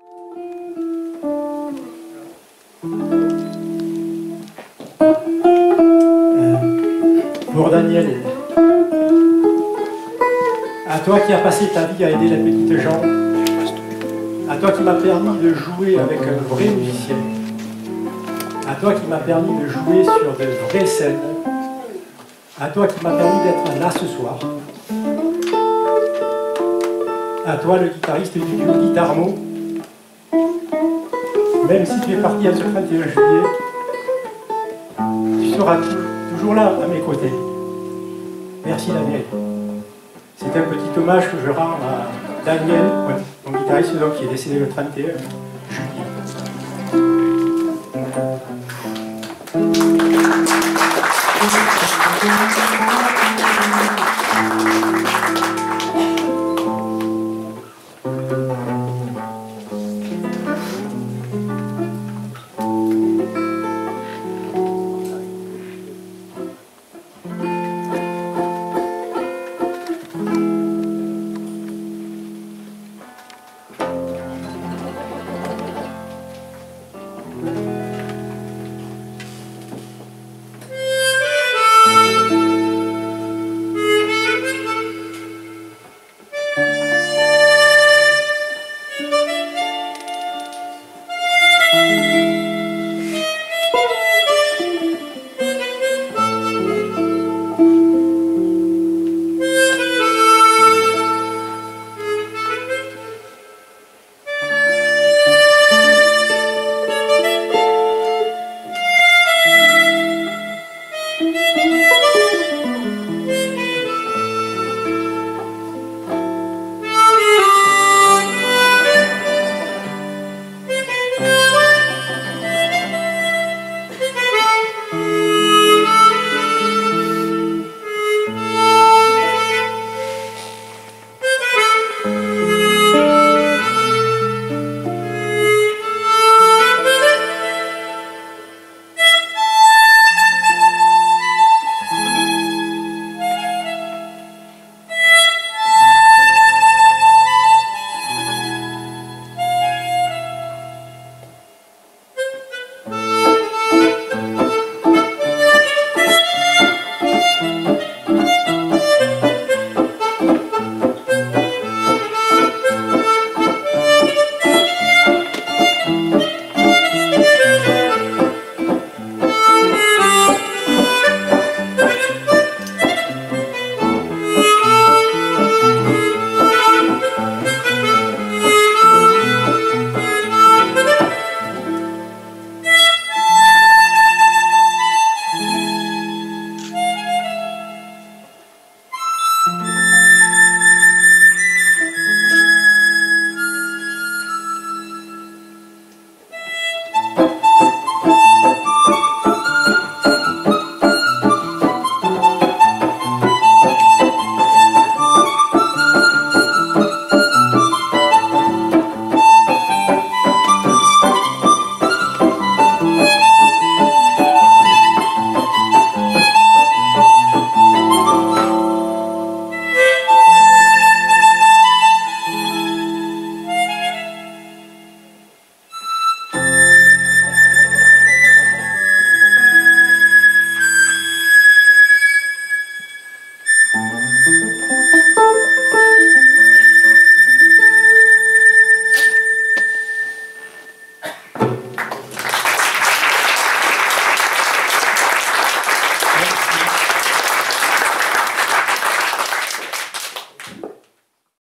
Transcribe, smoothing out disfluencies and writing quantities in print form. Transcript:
Pour Daniel, à toi qui as passé ta vie à aider les petites gens, à toi qui m'as permis de jouer avec un vrai musicien, à toi qui m'as permis de jouer sur de vraies scènes, à toi qui m'as permis d'être là ce soir, à toi le guitariste du duo Guitarmo, même si tu es parti à ce 31 juillet, tu seras toujours là à mes côtés. Merci Daniel. C'est un petit hommage que je rends à Daniel, mon guitariste donc, qui est décédé le 31 juillet.